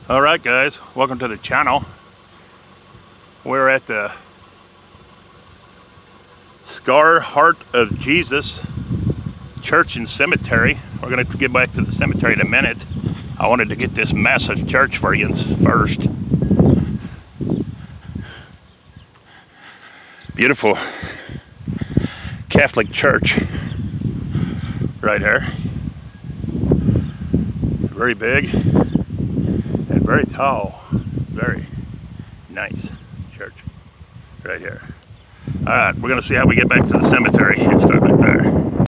Alright guys, welcome to the channel. We're at the Scar Heart of Jesus Church and Cemetery. We're going to get back to the cemetery in a minute. I wanted to get this massive church for you first. Beautiful Catholic church right here. Very big and very tall. Very nice church right here. Alright, we're going to see how we get back to the cemetery. Start back there.